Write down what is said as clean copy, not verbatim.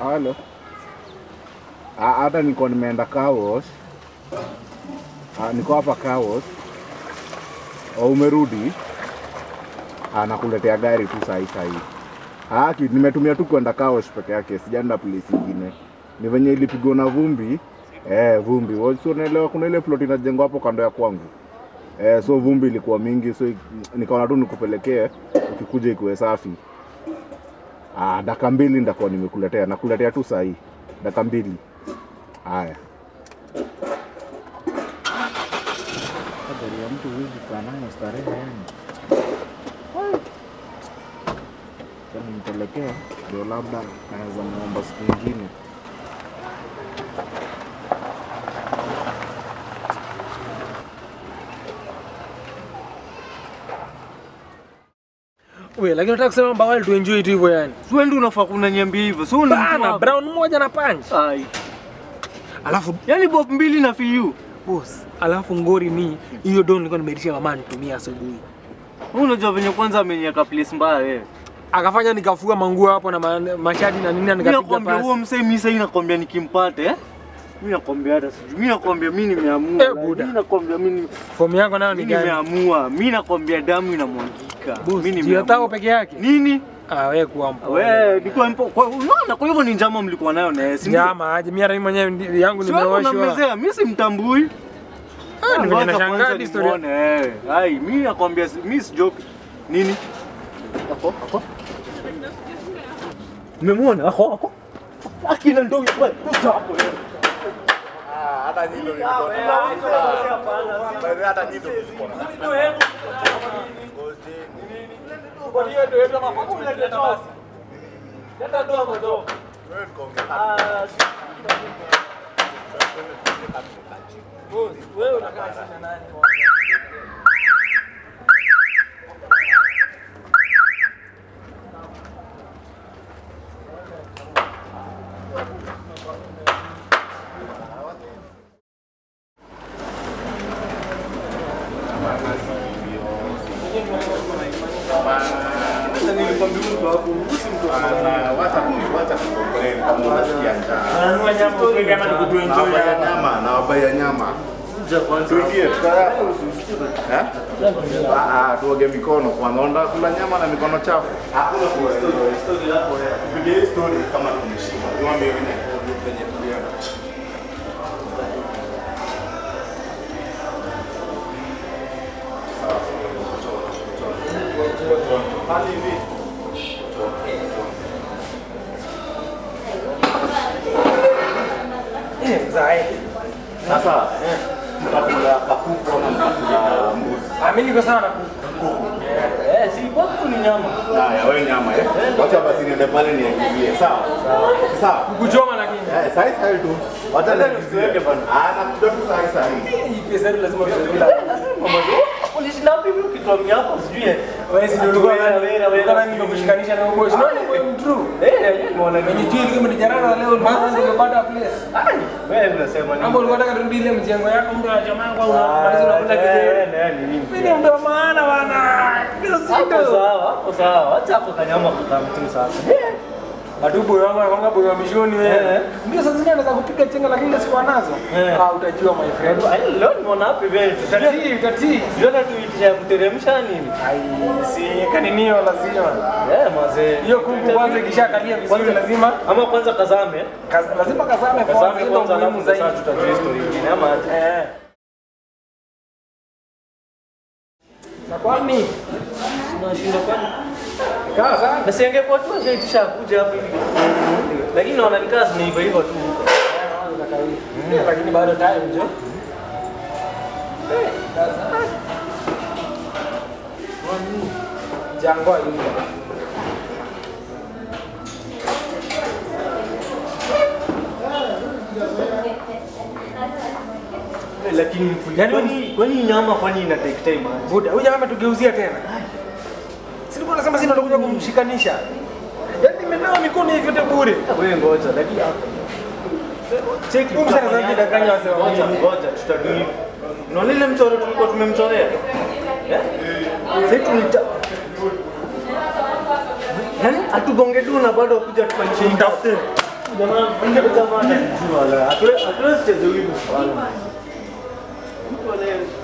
Halo. Hata niko nimeenda car wash. Niko hapa car wash. Umerudi? Nakuletea gari tu sahi. Nimetumia tu kwenda car wash peke yake, sijaenda place nyingine. Ni venye ilipigwa na vumbi. Vumbi. Wewe unaelewa kuna ile plot inajengwa hapo kando ya kwangu. So vumbi ilikuwa mingi, so nikaona tu nikupelekee ukikuja ikuwe safi. Dakika 2 ndakuwa nimekuletea. Nakuletea tu sahi. Dakika 2. Haya. Habari ya mtu huyu kana starehe yani. Kama nipelekea ndio labda naweza muomba siku nyingine. Wewe lakini unataka kusema mbawali tu enjoy tu hivyo yani. Wewe ndio unafaa kunaniambia hivyo. So Bana brown moja na punch. Ai. Alafu yani bob 2 na fiu. Boss, alafu ngori ni hiyo don nilikuwa nimerisha mama nitumia asubuhi. Wewe unajua venye kwanza ameniweka place mbaya wewe. Akafanya nikafua manguo hapo na mashadi na nini nikapiga pasi. Nakwambia huo msee mimi sasa nakwambia nikimpate mimi nakwambia hata sijui. Mimi nakwambia mimi nimeamua. Mimi nakwambia mimi form yako nayo ni gani? Nimeamua. Mimi nakwambia damu inamwangika. Mimi nimeamua peke yake. Nini? Wewe kuwa mpo. Wewe nilikuwa mpo. Unaona kwa hivyo ni njama mlikuwa nayo na yeye. Njama aje mimi hata mimi mwenyewe yangu nimeoshwa. Mimi simtambui. Nimeshangaa historia. Ai, mimi nakwambia mimi si joke. Nini? Ako. Umemwona? Ako. Akina ndio wewe. Hapo wewe. Hata nyinyi ndio hata nyinyi ndio kwa hiyo ndio ndio mapato unaleta basi. Leta doa moto. Wewe unaongea. Wewe unakaa chini na nani? Nawabaya nyama. Tuoge mikono kwanza. Onda kula nyama na mikono chafu. Hakuna story hapo. Tupige story kama tumeshiba. Tuambie wenyewe penye tuliona. Hali hivi. Sasa tutakula kuku ama tutakula mbuzi. Mimi niko sana kuku. Si kuku ni nyama. Haya wewe nyama Wacha basi niende pale niagizie. Sawa. Sawa. Kuku choma lakini. Sai tu. Wacha niagizie bana. Nakuja tu sai. Hii pesa lazima tutakula. Polisi na bibi ukitomia hapo sijui. Wewe si ndio wewe kama mimi nikushikanisha na uboshi. Unaona wewe true. Muone mwenye juu kama ni jarana leo kwanza ningepata place. Wewe unasema nini? Hapo ulikuwa unataka turudi ile mjengo yako mtu wa jamaa kwa unamaliza unapata kile. Mimi ndio maana bana. Ndio sito. Sawa. Acha hapo kanyama kutamtu sasa. Madubu yangu anakwanga boyo wa mishoni wewe. Ndio sasa zingine anaweza kupiga chenga lakini sikuwa nazo. Utajua my friend. Leo nimeona hapo vile tati. Ndio tuitisha kuteremsha nini? Si kaninio lazima. Mazee. Hiyo kuku kwanza ikishakalia vizuri lazima ama kwanza kazame. Lazima kazame kwanza muhimu zaidi. Sasa tutajua story nyingine ama Na kwani tunashinda kwani? Kaza. Basi ingekuwa tu ashaitisha kuja hapa hivi. Lakini naona ni kazi ni hivyo tu huko. Lakini bado time nje. Jangwa hili. Lakini kwani nyama kwani ina take time? Buda, huyu jamaa ametugeuzia tena. Sisi tunasema sisi ndio tunakuja kumshikanisha. Yaani nimenawa mikono hivi yote bure. Wewe ngoja, lakini cheki msana zaidi dakanya wase wa mimi. Ngoja tutadui. Unaona ile mchoro tulikuwa tumemchorea? Sasa tunita. Yaani atugonge tu na bado kuja tufanye mtafute. Jamaa, jamaa, hatuwezi cheza hivi. Wala.